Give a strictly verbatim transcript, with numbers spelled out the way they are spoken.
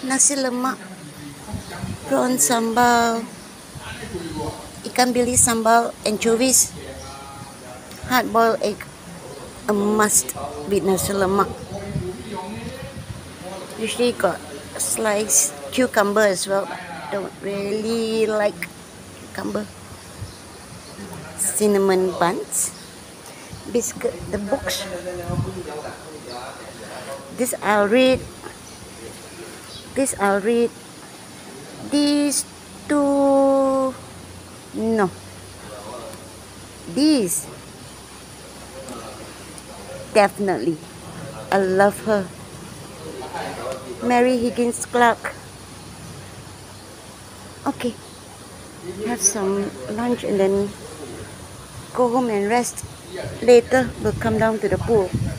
nasi lemak, prawn sambal, ikan bilis sambal, anchovies, hard-boiled egg, a must with nasi lemak. Usually got sliced cucumber as well, but I don't really like cucumber. Cinnamon buns, biscuit, the books. This I'll read. This I'll read. These two, no. These, definitely. I love her. Mary Higgins Clark. Okay, have some lunch and then go home and rest. Later we'll come down to the pool.